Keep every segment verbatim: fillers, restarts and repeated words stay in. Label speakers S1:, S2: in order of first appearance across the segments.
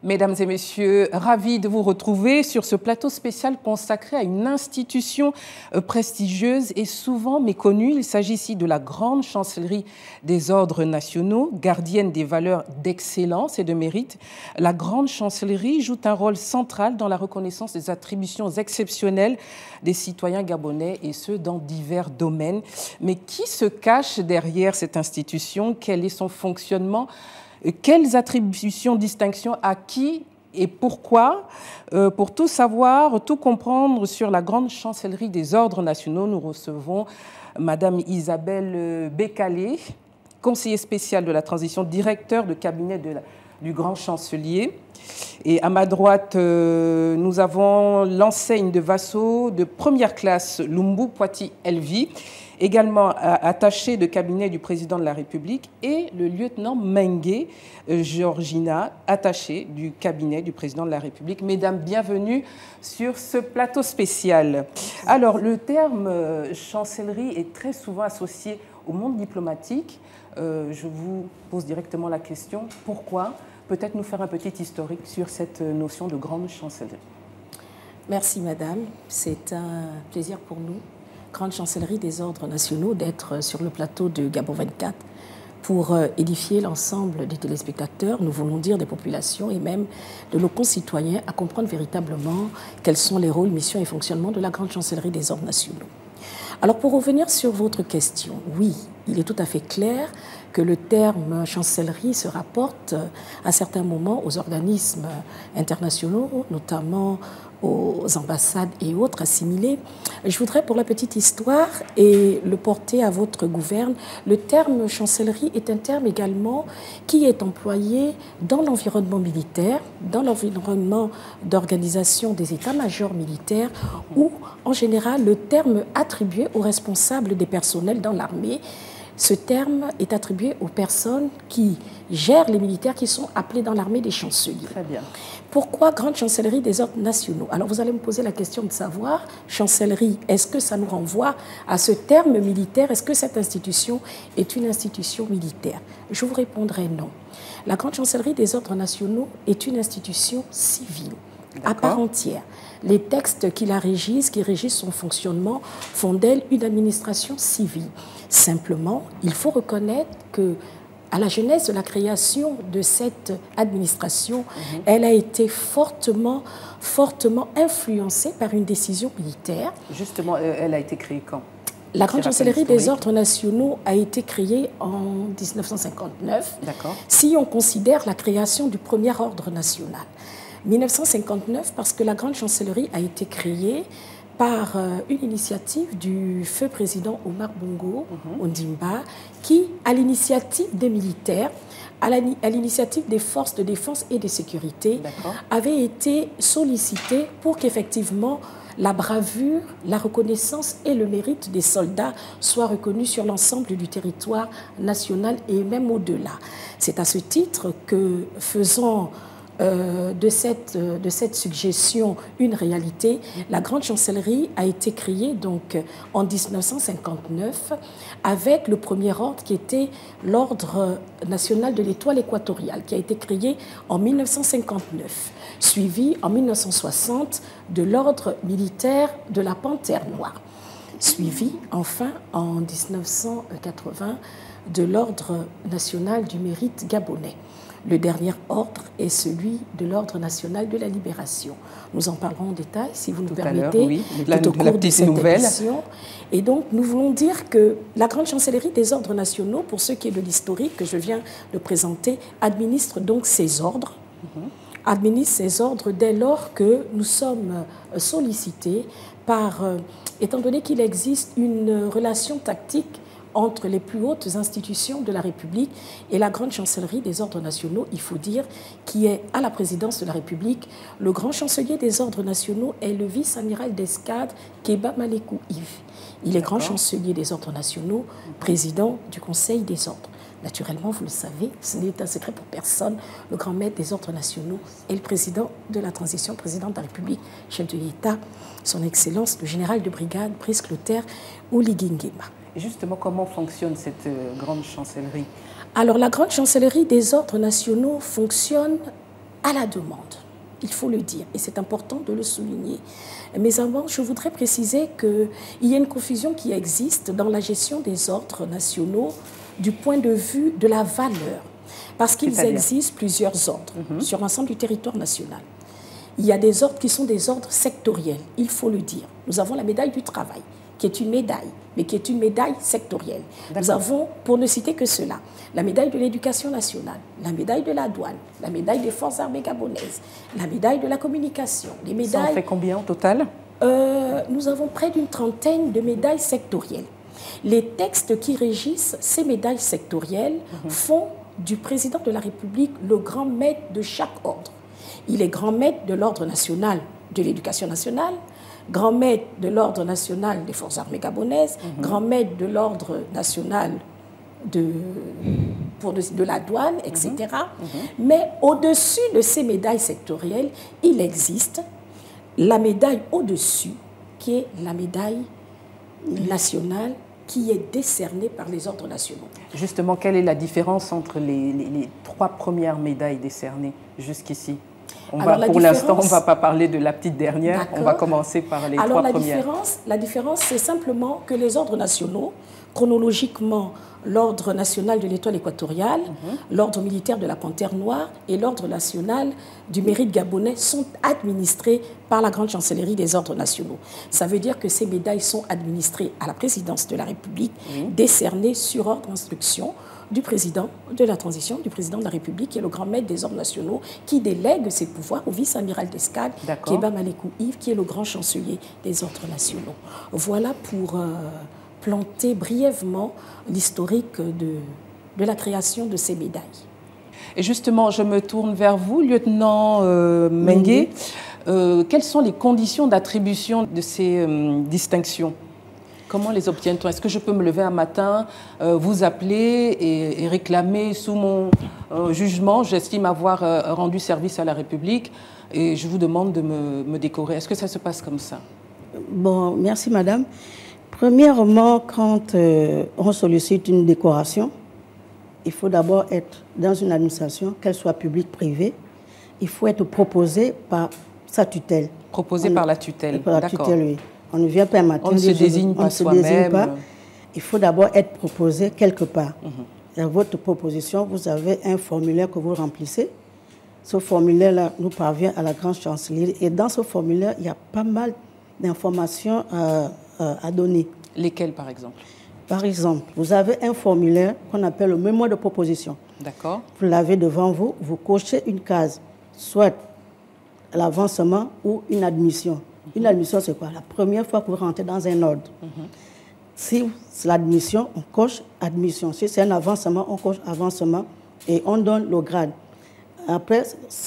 S1: Mesdames et messieurs, ravi de vous retrouver sur ce plateau spécial consacré à une institution prestigieuse et souvent méconnue. Il s'agit ici de la Grande Chancellerie des Ordres Nationaux, gardienne des valeurs d'excellence et de mérite. La Grande Chancellerie joue un rôle central dans la reconnaissance des attributions exceptionnelles des citoyens gabonais, et ce, dans divers domaines. Mais qui se cache derrière cette institution? Quel est son fonctionnement? Quelles attributions, distinctions, à qui et pourquoi? euh, Pour tout savoir, tout comprendre sur la Grande Chancellerie des Ordres Nationaux, nous recevons Madame Isabelle Bécalé, conseiller spécial de la transition, directeur de cabinet de la, du Grand Chancelier. Et à ma droite, euh, nous avons l'enseigne de Vasso de première classe Lumbu Poiti Elvi, également attaché de cabinet du président de la République, et le lieutenant Mengue euh, Georgina, attaché du cabinet du président de la République. Mesdames, bienvenue sur ce plateau spécial. Alors, le terme euh, chancellerie est très souvent associé au monde diplomatique. Euh, je vous pose directement la question, pourquoi? Peut-être nous faire un petit historique sur cette notion de grande chancellerie.
S2: Merci madame, c'est un plaisir pour nous, Grande Chancellerie des Ordres Nationaux, d'être sur le plateau de Gabon vingt-quatre pour édifier l'ensemble des téléspectateurs, nous voulons dire des populations et même de nos concitoyens, à comprendre véritablement quels sont les rôles, missions et fonctionnements de la Grande Chancellerie des Ordres Nationaux. Alors pour revenir sur votre question, oui, il est tout à fait clair que le terme chancellerie se rapporte à certains moments aux organismes internationaux, notamment aux ambassades et autres assimilés. Je voudrais, pour la petite histoire et le porter à votre gouverne, le terme chancellerie est un terme également qui est employé dans l'environnement militaire, dans l'environnement d'organisation des états-majors militaires, où en général le terme attribué aux responsables des personnels dans l'armée. Ce terme est attribué aux personnes qui gèrent les militaires qui sont appelés dans l'armée des chanceliers.
S1: Très bien.
S2: Pourquoi Grande Chancellerie des Ordres Nationaux? Alors vous allez me poser la question de savoir, chancellerie, est-ce que ça nous renvoie à ce terme militaire? Est-ce que cette institution est une institution militaire? Je vous répondrai non. La Grande Chancellerie des Ordres Nationaux est une institution civile, à part entière. Les textes qui la régissent, qui régissent son fonctionnement, font d'elle une administration civile. Simplement, il faut reconnaître que à la genèse de la création de cette administration, mmh. elle a été fortement, fortement influencée par une décision militaire.
S1: Justement, elle a été créée quand?
S2: La Grande Chancellerie des Ordres Nationaux a été créée en mille neuf cent cinquante-neuf, si on considère la création du premier ordre national. mille neuf cent cinquante-neuf, parce que la Grande Chancellerie a été créée par une initiative du feu président Omar Bongo mm-hmm. Ondimba, qui, à l'initiative des militaires, à l'initiative des forces de défense et de sécurité, avait été sollicité pour qu'effectivement la bravure, la reconnaissance et le mérite des soldats soient reconnus sur l'ensemble du territoire national et même au-delà. C'est à ce titre que, faisant Euh, de, cette, euh, de cette suggestion une réalité, la Grande Chancellerie a été créée donc en mille neuf cent cinquante-neuf avec le premier ordre qui était l'Ordre national de l'étoile équatoriale, qui a été créé en mille neuf cent cinquante-neuf, suivi en mille neuf cent soixante de l'Ordre militaire de la Panthère noire, suivi enfin en mille neuf cent quatre-vingts de l'Ordre national du mérite gabonais. Le dernier ordre est celui de l'Ordre national de la libération. Nous en parlerons en détail, si vous nous
S1: tout
S2: permettez,
S1: oui.
S2: la, tout au cours de cette émission. Et donc, nous voulons dire que la Grande Chancellerie des Ordres Nationaux, pour ce qui est de l'historique que je viens de présenter, administre donc ces ordres, mm-hmm. administre ces ordres dès lors que nous sommes sollicités par, euh, étant donné qu'il existe une relation tactique entre les plus hautes institutions de la République et la Grande Chancellerie des Ordres Nationaux, il faut dire, qui est à la présidence de la République. Le grand chancelier des Ordres Nationaux est le vice-amiral d'escadre Keba Malekou Yves. Il est grand chancelier des Ordres Nationaux, président du Conseil des Ordres. Naturellement, vous le savez, ce n'est un secret pour personne, le grand maître des Ordres Nationaux est le président de la transition, président de la République, chef de l'État, son Excellence, le général de brigade Brice Clotaire Oligui Nguema.
S1: Justement, comment fonctionne cette euh, grande chancellerie?
S2: Alors, la Grande Chancellerie des Ordres Nationaux fonctionne à la demande. Il faut le dire, et c'est important de le souligner. Mais avant, je voudrais préciser qu'il y a une confusion qui existe dans la gestion des ordres nationaux du point de vue de la valeur. Parce qu'il existe plusieurs ordres mm-hmm. sur l'ensemble du territoire national. Il y a des ordres qui sont des ordres sectoriels, il faut le dire. Nous avons la médaille du travail, qui est une médaille, mais qui est une médaille sectorielle. Nous avons, pour ne citer que cela, la médaille de l'éducation nationale, la médaille de la douane, la médaille des forces armées gabonaises, la médaille de la communication. Les médailles,
S1: ça en fait combien au total?
S2: euh, Nous avons près d'une trentaine de médailles sectorielles. Les textes qui régissent ces médailles sectorielles mmh. font du président de la République le grand maître de chaque ordre. Il est grand maître de l'ordre national de l'éducation nationale, grand maître de l'ordre national des forces armées gabonaises, mmh. grand maître de l'ordre national de, pour de, de la douane, et cetera. Mmh. Mmh. Mais au-dessus de ces médailles sectorielles, il existe la médaille au-dessus, qui est la médaille nationale, qui est décernée par les ordres nationaux.
S1: Justement, quelle est la différence entre les, les, les trois premières médailles décernées jusqu'ici? On va, pour l'instant, on ne va pas parler de la petite dernière, on va commencer par les
S2: Alors,
S1: trois
S2: la
S1: premières.
S2: Différence, la différence, c'est simplement que les ordres nationaux, chronologiquement, l'ordre national de l'étoile équatoriale, mm-hmm. l'ordre militaire de la panthère noire et l'ordre national du mérite gabonais sont administrés par la grande chancellerie des ordres nationaux. Ça veut dire que ces médailles sont administrées à la présidence de la République, mm-hmm. décernées sur ordre d'instruction du président de la transition, du président de la République, qui est le grand maître des ordres nationaux, qui délègue ses pouvoirs au vice-amiral d'escadre, Kéba Malekou Yves, qui est le grand chancelier des ordres nationaux. Voilà pour euh, planter brièvement l'historique de, de la création de ces médailles.
S1: Et justement, je me tourne vers vous, lieutenant euh, Mengue. Euh, quelles sont les conditions d'attribution de ces euh, distinctions ? Comment les obtient-on? Est-ce que je peux me lever un matin, euh, vous appeler et, et réclamer sous mon euh, jugement, j'estime avoir euh, rendu service à la République et je vous demande de me, me décorer? Est-ce que ça se passe comme ça?
S3: Bon, merci madame. Premièrement, quand euh, on sollicite une décoration, il faut d'abord être dans une administration, qu'elle soit publique, privée. Il faut être proposé par sa tutelle.
S1: Proposé on, par la tutelle,
S3: par la tutelle, oui. On ne vient pas un matin.
S1: On ne se désigne pas soi-même.
S3: Il faut d'abord être proposé quelque part. Mm-hmm. Dans votre proposition, vous avez un formulaire que vous remplissez. Ce formulaire-là nous parvient à la grande chancellerie. Et dans ce formulaire, il y a pas mal d'informations à, à, à donner.
S1: Lesquelles, par exemple?
S3: Par exemple, vous avez un formulaire qu'on appelle le mémoire de proposition.
S1: D'accord.
S3: Vous l'avez devant vous, vous cochez une case, soit l'avancement ou une admission. Une admission, c'est quoi? La première fois que vous rentrez dans un ordre. Mm-hmm. Si c'est l'admission, on coche admission. Si c'est un avancement, on coche avancement et on donne le grade. Après,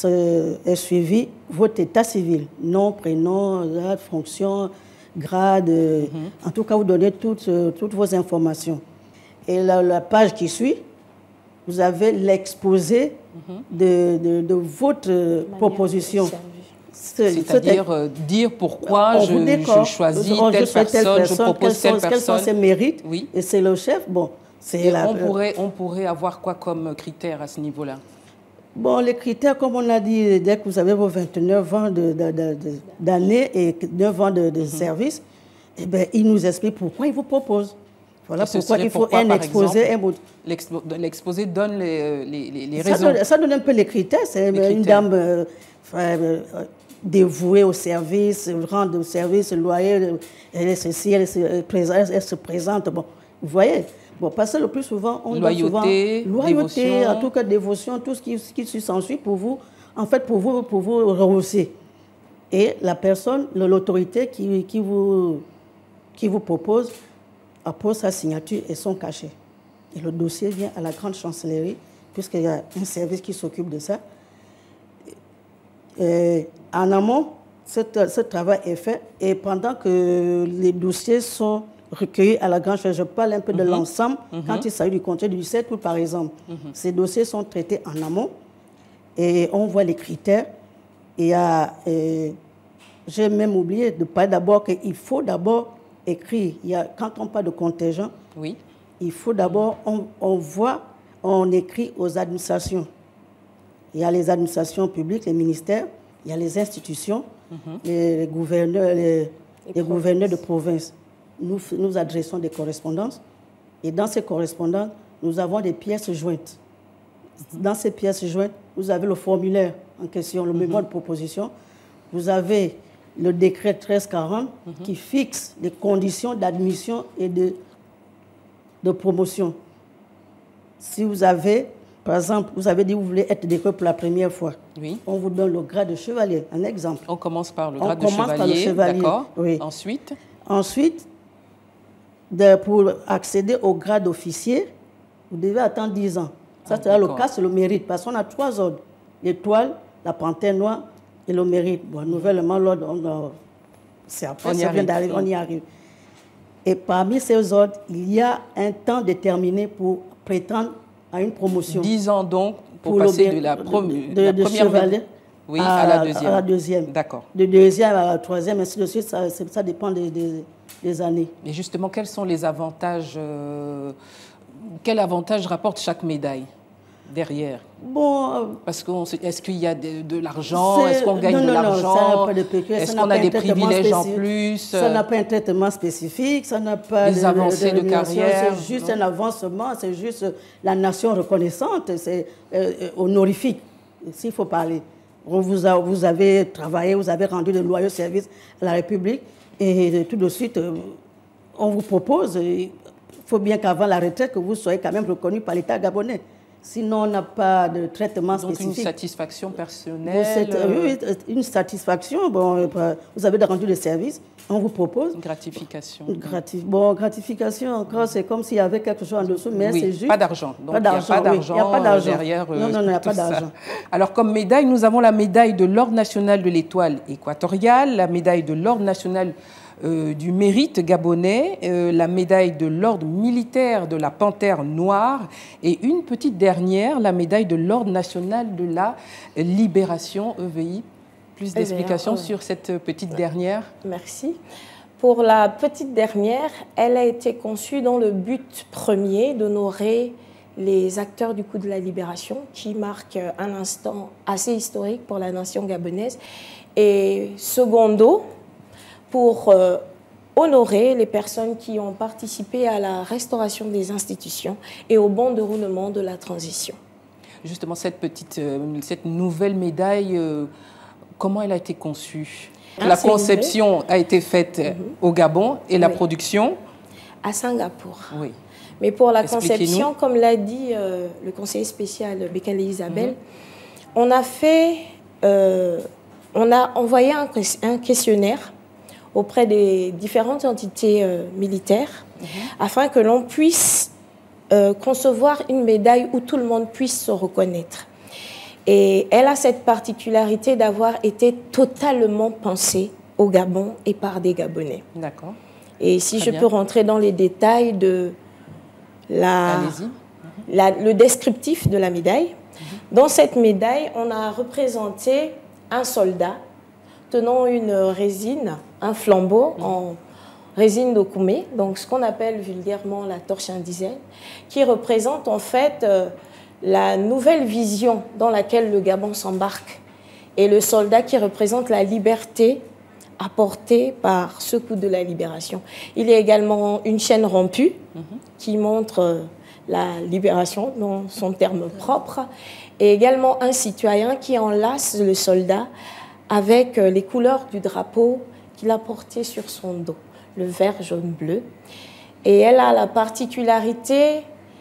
S3: est suivi votre état civil, nom, prénom, date, fonction, grade. Mm-hmm. En tout cas, vous donnez toutes, toutes vos informations. Et la, la page qui suit, vous avez l'exposé mm-hmm. de, de, de votre Manière proposition.
S1: C'est-à-dire euh, dire pourquoi je, je choisis
S3: on,
S1: telle,
S3: je
S1: personne,
S3: telle personne,
S1: je propose
S3: sont,
S1: telle personne.
S3: Quels sont ses mérites?
S1: Oui.
S3: Et c'est le chef. Bon,
S1: et la... on, pourrait, on pourrait avoir quoi comme critères à ce niveau-là?
S3: Bon, les critères, comme on a dit, dès que vous avez vos vingt-neuf ans d'années et neuf ans de, de mm-hmm. service, eh bien, il nous explique pourquoi il vous propose. Voilà pourquoi il faut pourquoi, un exposé.
S1: L'exposé donne les, les, les
S3: ça
S1: raisons.
S3: Donne, ça donne un peu les critères. C'est une critères. dame euh, euh, dévouée au service, rendre service, loyer, elle est ceci, elle, elle, elle se présente. Bon, vous voyez, bon, parce que le plus souvent, on
S1: loyauté,
S3: doit souvent loyauté, dévotion. En tout cas dévotion, tout ce qui, ce qui s'ensuit pour vous, en fait, pour vous, pour vous rehausser. Et la personne, l'autorité qui, qui, vous, qui vous propose, appose sa signature et son cachet. Et le dossier vient à la grande chancellerie, puisqu'il y a un service qui s'occupe de ça. Et en amont, ce, ce travail est fait. Et pendant que les dossiers sont recueillis à la grande chancellerie, je parle un peu mm-hmm. de l'ensemble, mm-hmm. quand il s'agit du contrat du sept août, par exemple, mm-hmm. ces dossiers sont traités en amont et on voit les critères. Et, et j'ai même oublié de parler d'abord qu'il faut d'abord écrit, il y a, quand on parle de contingent,
S1: oui.
S3: il faut d'abord, on, on voit, on écrit aux administrations Il y a les administrations publiques, les ministères, il y a les institutions, mm-hmm. les, les gouverneurs, les, les, les gouverneurs de province. Nous, nous adressons des correspondances et dans ces correspondances, nous avons des pièces jointes. Mm-hmm. Dans ces pièces jointes, vous avez le formulaire en question, le mm-hmm. mémoire de proposition. Vous avez le décret treize quarante mm-hmm. qui fixe les conditions d'admission et de, de promotion. Si vous avez, par exemple, vous avez dit que vous voulez être décoré pour la première fois, oui. on vous donne le grade de chevalier, un exemple.
S1: On commence par le grade, de chevalier, chevalier, d'accord. Oui. Ensuite
S3: Ensuite, de, pour accéder au grade d'officier, vous devez attendre dix ans. Ça, ah, c'est le cas, c'est le mérite, parce qu'on a trois ordres. L'étoile, la panthère noire et le mérite. Bon, nouvellement, l'ordre, on, c'est après, ça vient d'arriver, on y arrive. Et parmi ces ordres, il y a un temps déterminé pour prétendre à une promotion.
S1: dix ans donc pour, pour passer le, de, la prom- de, de, la
S3: de
S1: première
S3: chevalier
S1: oui,
S3: à,
S1: à la deuxième.
S3: À la deuxième.
S1: D'accord.
S3: De deuxième à la troisième, ainsi de suite, ça, ça dépend des, des, des années.
S1: Et justement, quels sont les avantages euh, quel avantage rapporte chaque médaille derrière?
S3: Bon,
S1: parce que est-ce qu'il y a de, de l'argent? Est-ce qu'on gagne
S3: non,
S1: de
S3: non,
S1: l'argent?
S3: Est-ce
S1: qu'on a des privilèges en plus?
S3: Ça n'a pas un traitement spécifique, ça n'a pas
S1: des
S3: de,
S1: avancées de, de, de carrière.
S3: C'est juste non. un avancement, c'est juste la nation reconnaissante, c'est euh, honorifique, s'il faut parler. On vous, a, vous avez travaillé, vous avez rendu de loyaux services à la République et tout de suite, on vous propose, il faut bien qu'avant la retraite, que vous soyez quand même reconnu par l'État gabonais. Sinon, on n'a pas de traitement
S1: Donc
S3: spécifique.
S1: Donc une satisfaction personnelle
S3: êtes, euh... Oui, une satisfaction. Bon, vous avez rendu le service, on vous propose.
S1: Une gratification.
S3: Une gratif... Bon, gratification, encore, c'est comme s'il y avait quelque chose en dessous, mais
S1: oui,
S3: c'est juste...
S1: pas d'argent. Donc
S3: pas d'argent,
S1: il n'y a pas d'argent
S3: oui,
S1: derrière euh,
S3: Non, non, il n'y a pas d'argent.
S1: Alors, comme médaille, nous avons la médaille de l'Ordre national de l'Étoile équatoriale, la médaille de l'Ordre national Euh, du mérite gabonais, euh, la médaille de l'ordre militaire de la Panthère noire et une petite dernière, la médaille de l'ordre national de la libération. E V I, plus d'explications eh sur cette petite dernière?
S2: Merci. Pour la petite dernière, elle a été conçue dans le but premier d'honorer les acteurs du coup de la libération, qui marque un instant assez historique pour la nation gabonaise, et secondo, pour euh, honorer les personnes qui ont participé à la restauration des institutions et au bon déroulement de la transition.
S1: Justement, cette petite, euh, cette nouvelle médaille, euh, comment elle a été conçue? ah, La conception a été faite mm-hmm. au Gabon et la oui. production?
S2: À Singapour.
S1: Oui.
S2: Mais pour la conception, comme l'a dit euh, le conseiller spécial Bekele Isabelle, mm-hmm. on a fait, euh, on a envoyé un, un questionnaire auprès des différentes entités euh, militaires, mmh. afin que l'on puisse euh, concevoir une médaille où tout le monde puisse se reconnaître. Et elle a cette particularité d'avoir été totalement pensée au Gabon et par des Gabonais.
S1: D'accord.
S2: Et si
S1: Très
S2: je
S1: bien.
S2: peux rentrer dans les détails de la,
S1: mmh.
S2: la, le descriptif de la médaille, mmh. dans cette médaille, on a représenté un soldat tenant une résine, un flambeau mmh. en résine d'Okoumé, donc ce qu'on appelle vulgairement la torche indigène, qui représente en fait euh, la nouvelle vision dans laquelle le Gabon s'embarque, et le soldat qui représente la liberté apportée par ce coup de la libération. Il y a également une chaîne rompue mmh. qui montre euh, la libération dans son terme propre, et également un citoyen qui enlace le soldat avec les couleurs du drapeau qu'il a porté sur son dos, le vert, jaune, bleu. Et elle a la particularité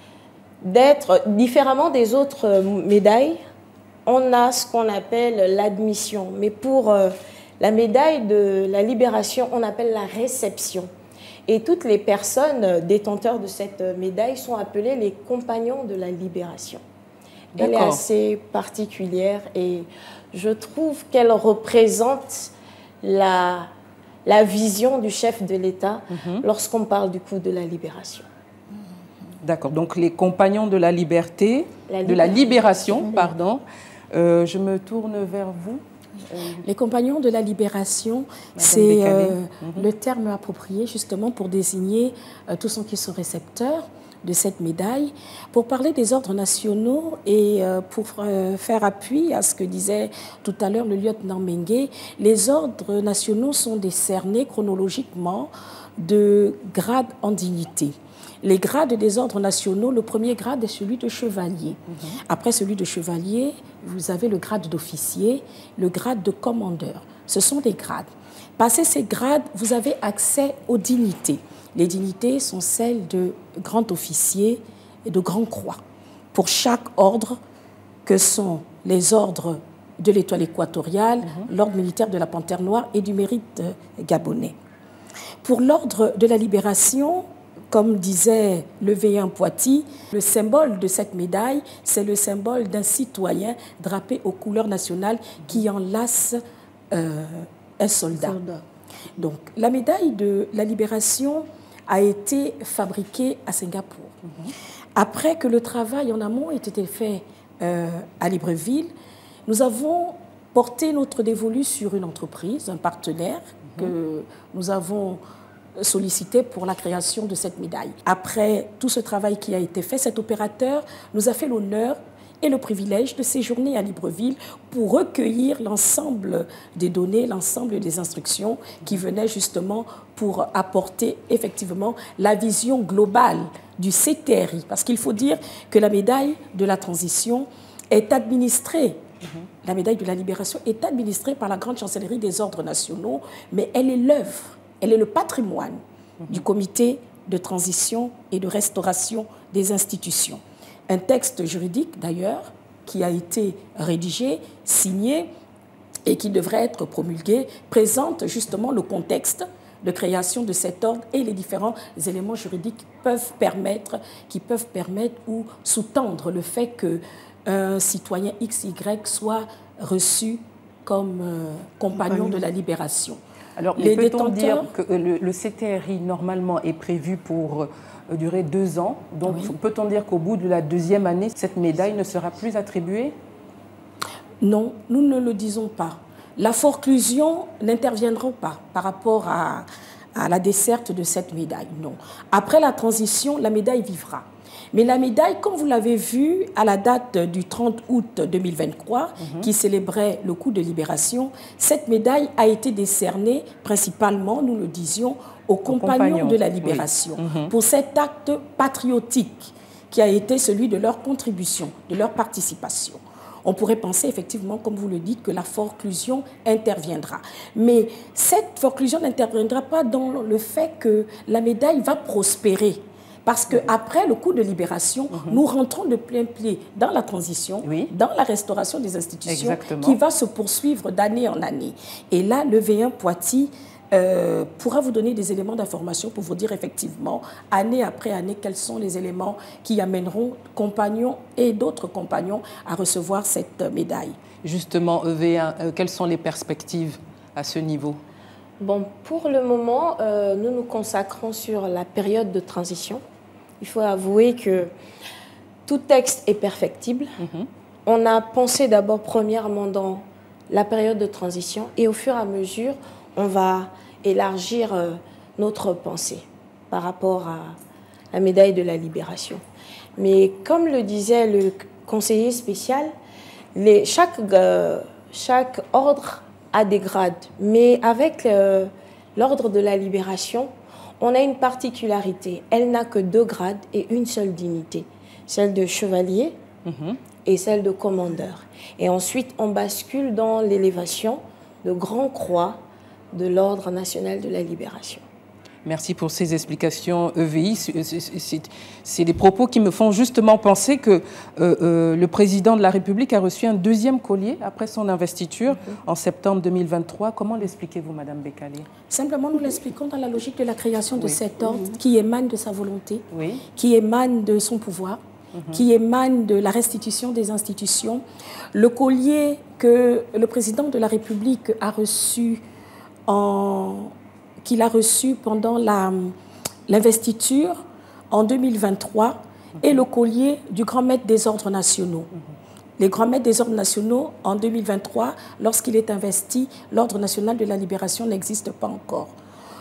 S2: d'être, différemment des autres médailles, on a ce qu'on appelle l'admission. Mais pour la médaille de la libération, on appelle la réception. Et toutes les personnes détenteurs de cette médaille sont appelées les compagnons de la libération. Elle est assez particulière et je trouve qu'elle représente la, la vision du chef de l'État mm-hmm. lorsqu'on parle du coup de la libération.
S1: D'accord, donc les compagnons de la liberté, la de la libération, mm-hmm. pardon. Euh, je me tourne vers vous.
S2: Euh, les compagnons de la libération, c'est euh, mm-hmm. le terme approprié justement pour désigner euh, tous ceux qui sont récepteurs de cette médaille pour parler des ordres nationaux et euh, pour euh, faire appui à ce que disait tout à l'heure le lieutenant Mengue. Les ordres nationaux sont décernés chronologiquement de grade en dignité. Les grades des ordres nationaux, le premier grade est celui de chevalier. Mmh. Après celui de chevalier, vous avez le grade d'officier, le grade de commandeur. Ce sont des grades. Passé ces grades, vous avez accès aux dignités. Les dignités sont celles de grand officier et de grand croix. Pour chaque ordre, que sont les ordres de l'Étoile équatoriale, mmh. l'ordre militaire de la Panthère noire et du mérite gabonais. Pour l'ordre de la libération, comme disait le V un Poitiers, le symbole de cette médaille, c'est le symbole d'un citoyen drapé aux couleurs nationales qui enlace euh, un soldat. soldat. Donc, la médaille de la libération a été fabriquée à Singapour. Mm-hmm. Après que le travail en amont ait été fait euh, à Libreville, nous avons porté notre dévolu sur une entreprise, un partenaire mm-hmm. que nous avons sollicité pour la création de cette médaille. Après tout ce travail qui a été fait, cet opérateur nous a fait l'honneur et le privilège de séjourner à Libreville pour recueillir l'ensemble des données, l'ensemble des instructions qui venaient justement pour apporter effectivement la vision globale du C T R I. Parce qu'il faut dire que la médaille de la transition est administrée, mmh. la médaille de la libération est administrée par la Grande Chancellerie des Ordres nationaux, mais elle est l'œuvre, elle est le patrimoine mmh. du comité de transition et de restauration des institutions. Un texte juridique, d'ailleurs, qui a été rédigé, signé et qui devrait être promulgué, présente justement le contexte de création de cet ordre et les différents éléments juridiques peuvent permettre, qui peuvent permettre ou sous-tendre le fait qu'un citoyen X Y soit reçu comme euh, compagnon de la libération.
S1: Alors, les peut-on dire que le, le C T R I, normalement, est prévu pour euh, durer deux ans. Donc, oui. peut-on dire qu'au bout de la deuxième année, cette médaille ne sera plus attribuée?
S2: Non, nous ne le disons pas. La forclusion n'interviendra pas par rapport à, à la desserte de cette médaille, non. Après la transition, la médaille vivra. Mais la médaille, comme vous l'avez vu, à la date du trente août deux mille vingt-trois, mmh. qui célébrait le coup de libération, cette médaille a été décernée principalement, nous le disions, aux compagnons, compagnons de la libération, oui. mmh. pour cet acte patriotique qui a été celui de leur contribution, de leur participation. On pourrait penser effectivement, comme vous le dites, que la forclusion interviendra. Mais cette forclusion n'interviendra pas dans le fait que la médaille va prospérer. Parce qu'après le coup de libération, mmh. nous rentrons de plein pied dans la transition, oui. dans la restauration des institutions, Exactement. qui va se poursuivre d'année en année. Et là, le V un Poitiers euh, pourra vous donner des éléments d'information pour vous dire effectivement, année après année, quels sont les éléments qui amèneront compagnons et d'autres compagnons à recevoir cette médaille.
S1: Justement, E V un, euh, quelles sont les perspectives à ce niveau ?
S4: Bon, pour le moment, euh, nous nous consacrons sur la période de transition. Il faut avouer que tout texte est perfectible. Mm-hmm. On a pensé d'abord premièrement dans la période de transition et au fur et à mesure, on va élargir euh, notre pensée par rapport à la médaille de la libération. Mais comme le disait le conseiller spécial, les, chaque, euh, chaque ordre a des grades. Mais avec euh, l'ordre de la libération, on a une particularité. Elle n'a que deux grades et une seule dignité, celle de chevalier mmh. et celle de commandeur. Et ensuite, on bascule dans l'élévation de grand croix de l'Ordre national de la libération.
S1: Merci pour ces explications, E V I. C'est des propos qui me font justement penser que euh, euh, le président de la République a reçu un deuxième collier après son investiture mm-hmm. en septembre deux mille vingt-trois. Comment l'expliquez-vous, Madame Bekale?
S2: Simplement, nous l'expliquons dans la logique de la création de oui. cet ordre mm-hmm. qui émane de sa volonté, oui. qui émane de son pouvoir, mm-hmm. qui émane de la restitution des institutions. Le collier que le président de la République a reçu en... qu'il a reçu pendant l'investiture en deux mille vingt-trois mm-hmm. et le collier du grand maître des ordres nationaux. Mm-hmm. Les grands maîtres des ordres nationaux, en deux mille vingt-trois, lorsqu'il est investi, l'ordre national de la libération n'existe pas encore.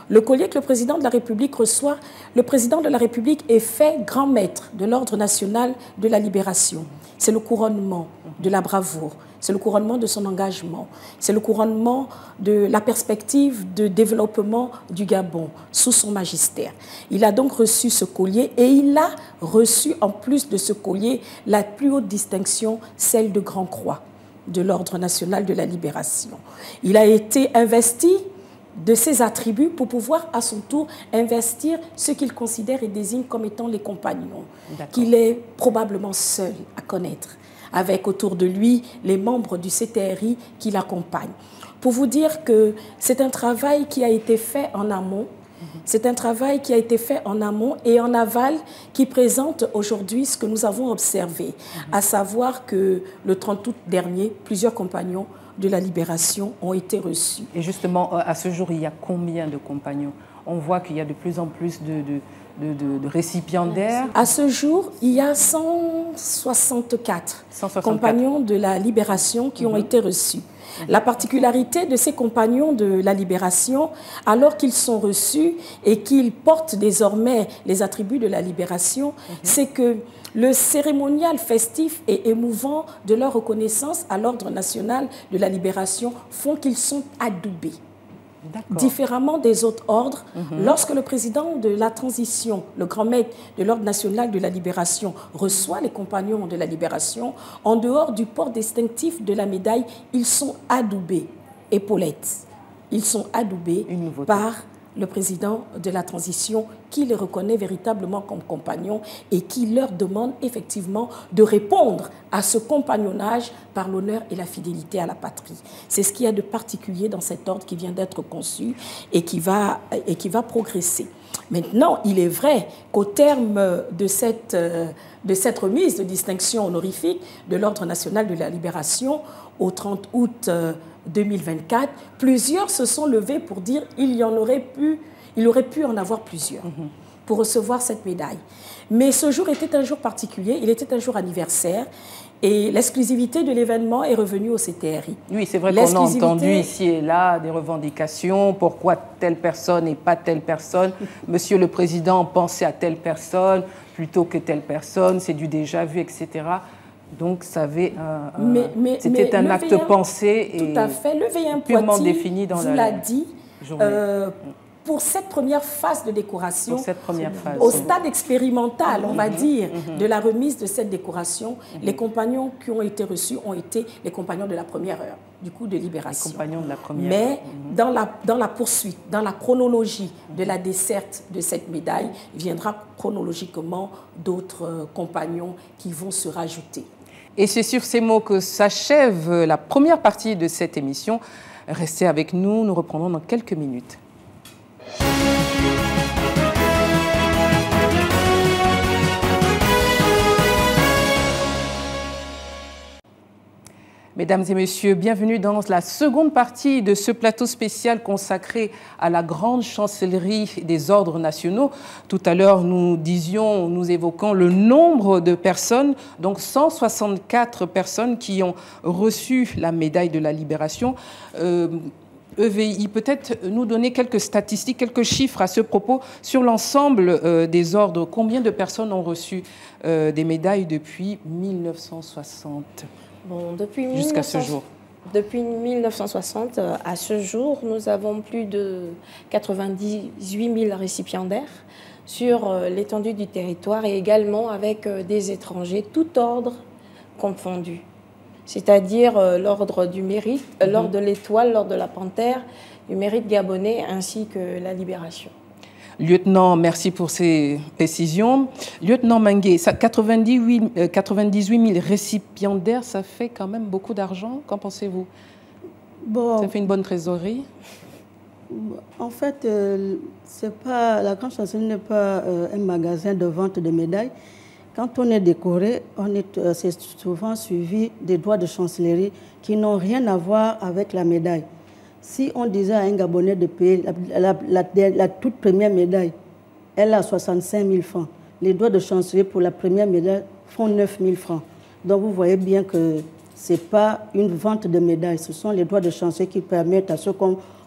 S2: Le collier que le président de la République reçoit, le président de la République est fait grand maître de l'Ordre national de la libération. C'est le couronnement de la bravoure, c'est le couronnement de son engagement, c'est le couronnement de la perspective de développement du Gabon sous son magistère. Il a donc reçu ce collier et il a reçu en plus de ce collier la plus haute distinction, celle de Grand Croix de l'Ordre national de la libération. Il a été investi de ses attributs pour pouvoir à son tour investir ce qu'il considère et désigne comme étant les compagnons, qu'il est probablement seul à connaître, avec autour de lui les membres du C T R I qui l'accompagnent. Pour vous dire que c'est un travail qui a été fait en amont, c'est un travail qui a été fait en amont et en aval qui présente aujourd'hui ce que nous avons observé, à savoir que le trente août dernier, plusieurs compagnons de la libération ont été reçus.
S1: Et justement, à ce jour, il y a combien de compagnons? On voit qu'il y a de plus en plus de, de, de, de, de récipiendaires.
S2: À ce jour, il y a cent soixante-quatre, cent soixante-quatre compagnons de la libération qui mmh. ont été reçus. La particularité de ces compagnons de la libération, alors qu'ils sont reçus et qu'ils portent désormais les attributs de la libération, mmh. c'est que le cérémonial festif et émouvant de leur reconnaissance à l'Ordre national de la libération font qu'ils sont adoubés. Différemment des autres ordres, mmh. lorsque le président de la transition, le grand maître de l'Ordre national de la libération, reçoit les compagnons de la libération, en dehors du port distinctif de la médaille, ils sont adoubés, épaulettes. Ils sont adoubés par le président de la transition qui les reconnaît véritablement comme compagnons et qui leur demande effectivement de répondre à ce compagnonnage par l'honneur et la fidélité à la patrie. C'est ce qu'il y a de particulier dans cet ordre qui vient d'être conçu et qui va, et qui va progresser. Maintenant, il est vrai qu'au terme de cette, de cette remise de distinction honorifique de l'Ordre national de la libération au trente août deux mille vingt-quatre, plusieurs se sont levés pour dire qu'il y en aurait pu, il aurait pu en avoir plusieurs mmh. pour recevoir cette médaille. Mais ce jour était un jour particulier, il était un jour anniversaire et l'exclusivité de l'événement est revenue au C T R I.
S1: Oui, c'est vrai qu'on a entendu ici et là des revendications, pourquoi telle personne et pas telle personne. Monsieur le Président pensait à telle personne plutôt que telle personne, c'est du déjà vu, et cetera. Donc, ça avait un, un, c'était un acte pensé et
S2: tout à fait. Le V un
S1: purement défini dans
S2: vous
S1: la
S2: l'a dit, euh, pour cette première phase de décoration,
S1: pour cette première phase,
S2: au stade expérimental, on va dire, mm-hmm. de la remise de cette décoration, mm-hmm. les compagnons qui ont été reçus ont été les compagnons de la première heure, du coup de libération.
S1: Les compagnons de la première
S2: Mais
S1: heure.
S2: Mm-hmm. dans, la, dans la poursuite, dans la chronologie de la desserte de cette médaille, viendra chronologiquement d'autres euh, compagnons qui vont se rajouter.
S1: Et c'est sur ces mots que s'achève la première partie de cette émission. Restez avec nous, nous reprendrons dans quelques minutes. Mesdames et messieurs, bienvenue dans la seconde partie de ce plateau spécial consacré à la grande chancellerie des ordres nationaux. Tout à l'heure, nous disions, nous évoquons le nombre de personnes, donc cent soixante-quatre personnes qui ont reçu la médaille de la libération. Euh, E V I, peut-être nous donner quelques statistiques, quelques chiffres à ce propos sur l'ensemble euh, des ordres. Combien de personnes ont reçu euh, des médailles depuis mille neuf cent soixante ?
S4: Bon, depuis
S1: jusqu'à ce jour.
S4: Depuis mille neuf cent soixante à ce jour, nous avons plus de quatre-vingt-dix-huit mille récipiendaires sur l'étendue du territoire et également avec des étrangers, tout ordre confondu. C'est-à-dire l'ordre du mérite, mm-hmm. l'ordre de l'étoile, l'ordre de la panthère, du mérite gabonais ainsi que la libération.
S1: Lieutenant, merci pour ces précisions. Lieutenant Mengué, quatre-vingt-dix-huit mille récipiendaires, ça fait quand même beaucoup d'argent. Qu'en pensez-vous? Bon, ça fait une bonne trésorerie?
S3: En fait, euh, c'est pas, la grande chancellerie n'est pas euh, un magasin de vente de médailles. Quand on est décoré, on est, euh, c'est souvent suivi des droits de chancellerie qui n'ont rien à voir avec la médaille. Si on disait à un Gabonais de payer la, la, la, la toute première médaille, elle a soixante-cinq mille francs. Les droits de chancellerie pour la première médaille font neuf mille francs. Donc vous voyez bien que ce n'est pas une vente de médailles, ce sont les droits de chancellerie qui permettent à ce qu'on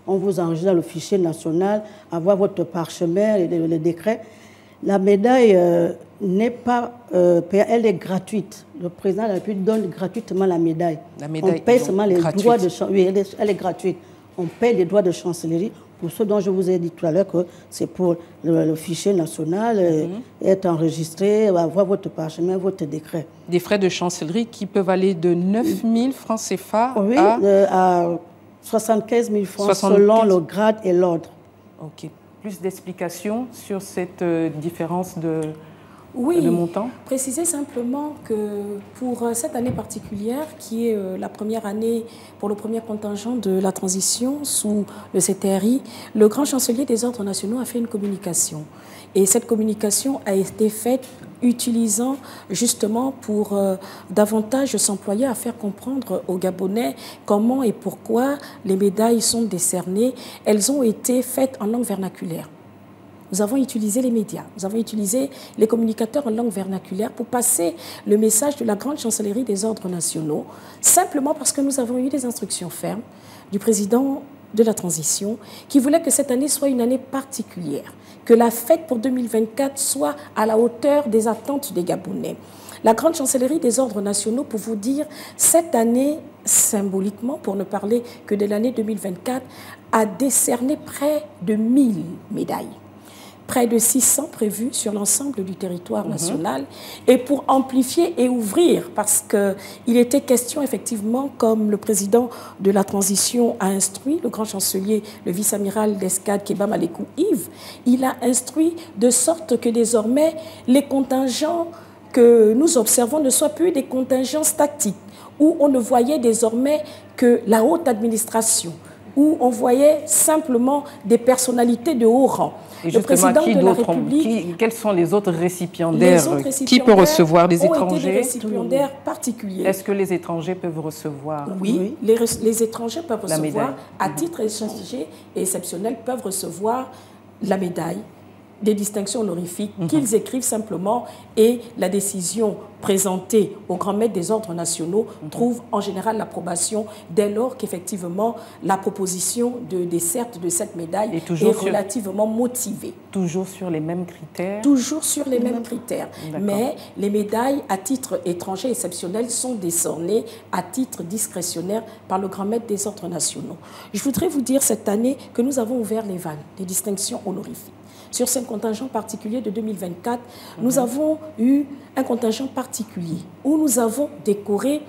S3: on vous enregistre dans le fichier national, avoir votre parchemin et le, le décret. La médaille euh, n'est pas euh, payée, elle est gratuite. Le président de la République donne gratuitement la médaille.
S1: La médaille
S3: on paye seulement les
S1: gratuite.
S3: droits de chancellerie. Oui, elle est, elle est gratuite. On paye les droits de chancellerie pour ceux dont je vous ai dit tout à l'heure que c'est pour le, le fichier national, mm-hmm. être enregistré, avoir votre parchemin, votre décret.
S1: Des frais de chancellerie qui peuvent aller de neuf mille francs C F A
S3: oui,
S1: à...
S3: Euh, à soixante-quinze mille francs soixante-quinze selon le grade et l'ordre.
S1: Ok. Plus d'explications sur cette euh, différence de,
S2: oui,
S1: de montant?
S2: Préciser simplement que pour cette année particulière, qui est euh, la première année pour le premier contingent de la transition sous le C T R I, le grand chancelier des ordres nationaux a fait une communication. Et cette communication a été faite utilisant justement pour euh, davantage s'employer à faire comprendre aux Gabonais comment et pourquoi les médailles sont décernées. Elles ont été faites en langue vernaculaire. Nous avons utilisé les médias, nous avons utilisé les communicateurs en langue vernaculaire pour passer le message de la grande chancellerie des ordres nationaux, simplement parce que nous avons eu des instructions fermes du président de la transition qui voulait que cette année soit une année particulière, que la fête pour deux mille vingt-quatre soit à la hauteur des attentes des Gabonais. La grande chancellerie des ordres nationaux, pour vous dire, cette année, symboliquement, pour ne parler que de l'année deux mille vingt-quatre, a décerné près de mille médailles. Près de six cents prévus sur l'ensemble du territoire national. Mm-hmm. Et pour amplifier et ouvrir, parce qu'il était question effectivement, comme le président de la transition a instruit, le grand chancelier, le vice-amiral d'escadre Kéba Malekou Yves, il a instruit de sorte que désormais les contingents que nous observons ne soient plus des contingents statiques, où on ne voyait désormais que la haute administration, où on voyait simplement des personnalités de haut rang.
S1: Et le président qui de la République... Qui, quels sont les autres récipiendaires, les autres récipiendaires qui peut recevoir des étrangers?
S2: Des récipiendaires particuliers.
S1: Est-ce que les étrangers peuvent recevoir?
S2: Oui, oui. Les, les étrangers peuvent recevoir, à titre étranger et exceptionnel, peuvent recevoir la médaille, des distinctions honorifiques mmh. qu'ils écrivent simplement, et la décision présentée au grand maître des ordres nationaux mmh. trouve en général l'approbation dès lors qu'effectivement la proposition de desserte de cette médaille est, est relativement sur, motivée.
S1: Toujours sur les mêmes critères?
S2: Toujours sur les mmh. mêmes critères. Mais les médailles à titre étranger exceptionnel sont décernées à titre discrétionnaire par le grand maître des ordres nationaux. Je voudrais vous dire cette année que nous avons ouvert les vannes des distinctions honorifiques. Sur ce contingent particulier de deux mille vingt-quatre, mmh. nous avons eu un contingent particulier où nous avons décoré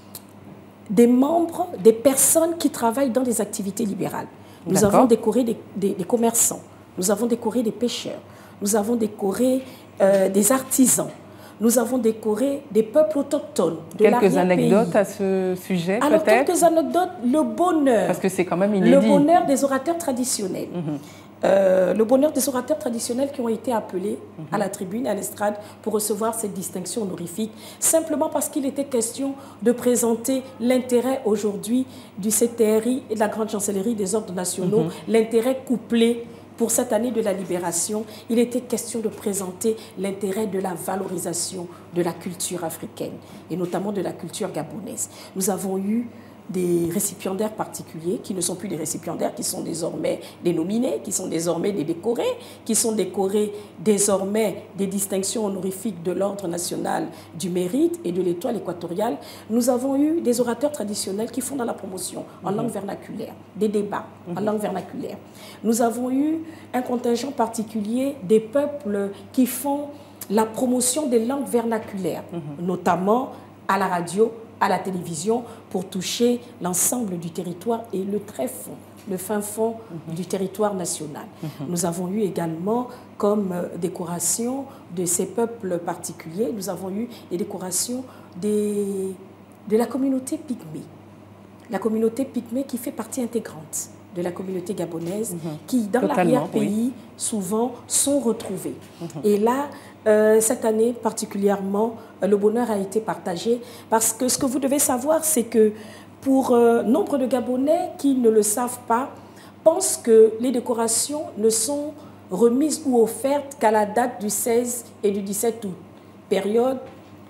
S2: des membres, des personnes qui travaillent dans des activités libérales. Nous avons décoré des, des, des commerçants, nous avons décoré des pêcheurs, nous avons décoré euh, des artisans, nous avons décoré des peuples autochtones. De
S1: quelques anecdotes à ce sujet, peut-être?
S2: Alors, quelques anecdotes, le bonheur.
S1: Parce que c'est quand même inédit.
S2: Le bonheur des orateurs traditionnels. Mmh. Euh, le bonheur des orateurs traditionnels qui ont été appelés mmh. à la tribune, à l'estrade, pour recevoir cette distinction honorifique, simplement parce qu'il était question de présenter l'intérêt aujourd'hui du C T R I et de la grande chancellerie des ordres nationaux, mmh. l'intérêt couplé pour cette année de la libération. Il était question de présenter l'intérêt de la valorisation de la culture africaine, et notamment de la culture gabonaise. Nous avons eu des récipiendaires particuliers qui ne sont plus des récipiendaires, qui sont désormais des nominés, qui sont désormais des décorés, qui sont décorés désormais des distinctions honorifiques de l'Ordre national du mérite et de l'Étoile équatoriale. Nous avons eu des orateurs traditionnels qui font dans la promotion en mmh. langue vernaculaire, des débats mmh. en langue vernaculaire. Nous avons eu un contingent particulier des peuples qui font la promotion des langues vernaculaires, mmh. notamment à la radio, à la télévision, pour toucher l'ensemble du territoire et le très fond, le fin fond mmh. du territoire national. Mmh. Nous avons eu également comme décoration de ces peuples particuliers, nous avons eu des décorations des, de la communauté pygmée. La communauté pygmée qui fait partie intégrante de la communauté gabonaise, mmh. qui, dans l'arrière-pays, oui. souvent sont retrouvés. Mmh. Et là, Euh, cette année particulièrement, euh, le bonheur a été partagé, parce que ce que vous devez savoir, c'est que pour euh, nombre de Gabonais qui ne le savent pas, pensent que les décorations ne sont remises ou offertes qu'à la date du seize et du dix-sept août, période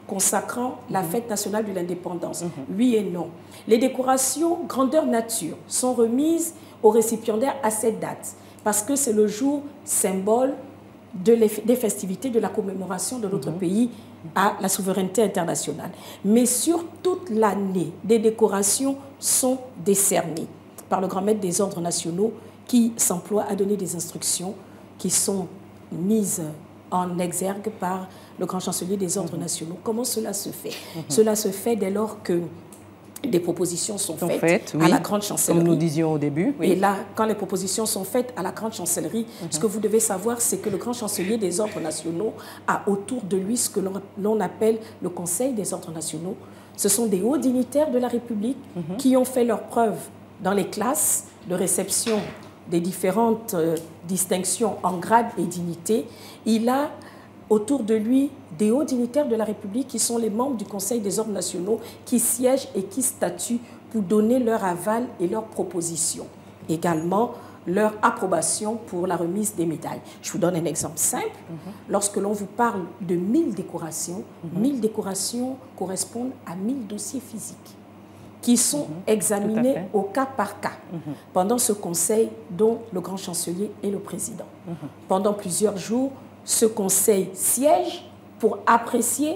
S2: consacrant la
S1: mmh.
S2: fête nationale de l'indépendance. Mmh. Oui et non. Les décorations grandeur nature sont remises aux récipiendaires à cette date parce que c'est le jour symbole de des festivités de la commémoration de notre mmh. pays à la souveraineté internationale. Mais sur toute l'année, des décorations sont décernées par le grand maître des ordres nationaux qui s'emploie à donner des instructions qui sont mises en exergue par le grand chancelier des ordres mmh. nationaux. Comment cela se fait? mmh. Cela se fait dès lors que des propositions sont, sont faites, faites oui. à la grande chancellerie.
S1: Comme nous disions au début. Oui.
S2: Et là, quand les propositions sont faites à la grande chancellerie, mmh. ce que vous devez savoir, c'est que le grand chancelier des ordres nationaux a autour de lui ce que l'on appelle le Conseil des ordres nationaux. Ce sont des hauts dignitaires de la République mmh. qui ont fait leurs preuves dans les classes de réception des différentes euh, distinctions en grade et dignité. Il a autour de lui des hauts dignitaires de la République qui sont les membres du Conseil des ordres nationaux qui siègent et qui statuent pour donner leur aval et leurs propositions. Également, leur approbation pour la remise des médailles. Je vous donne un exemple simple. Mm-hmm. Lorsque l'on vous parle de mille décorations, mm-hmm. mille décorations correspondent à mille dossiers physiques qui sont mmh, examinés au cas par cas mmh. pendant ce conseil dont le grand chancelier est le président. Mmh. Pendant plusieurs jours, ce conseil siège pour apprécier